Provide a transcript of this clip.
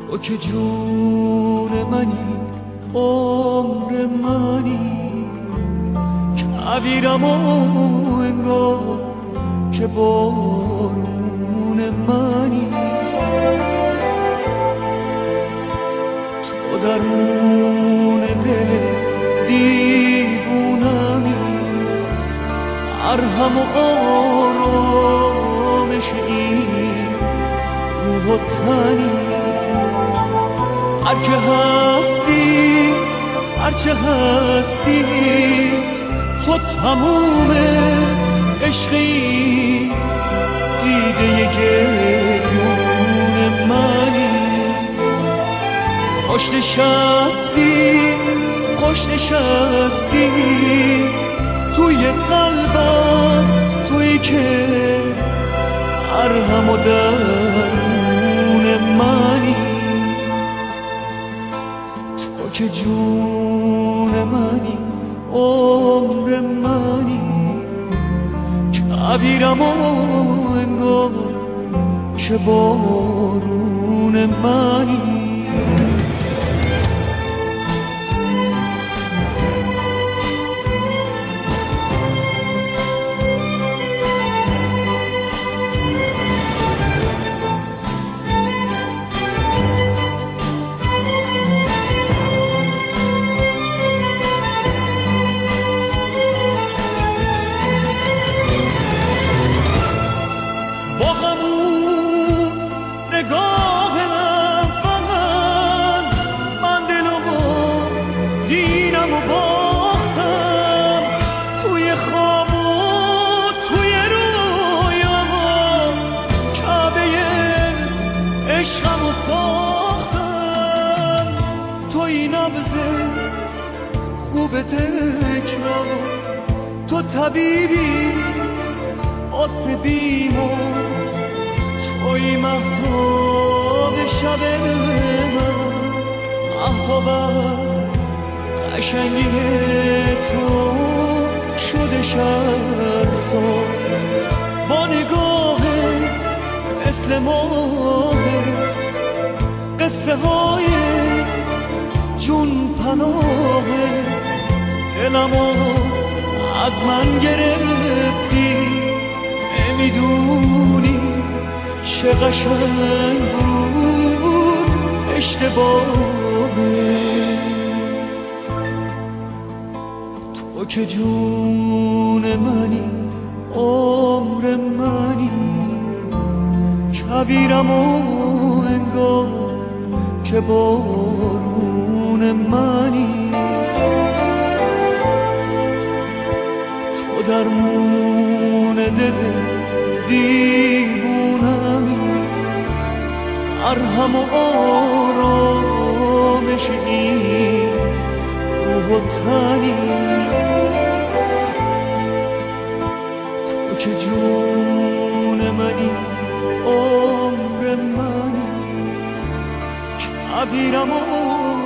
تو که جون منی عمر منی کویرم و انگار که بارون منی تو درون دل دیوونمی ارحم و آرامش این روح و تنی هرچه هستی هرچه هستی تو تموم عشقی دیده گریون منی خوش نشستی توی قلبم توی که ارحم و درون منی تو که جون منی عمر منی کویرم و انگار که بارون منی تو طبیبی آسه بیمو توی مهتاب شب من احتابت قشنگی تو شده شرسا با نگاه مثل ماه قصه های جون پناه دلمو از من گرفتی نمیدونی چه قشنگ بود اشتباهه تو که جون منی عمر منی کویرم و انگار که بارون منی درمون دل دیوونمی ارحم و آرامش این روح و تنی تو که جون منی عمر منی کویرم و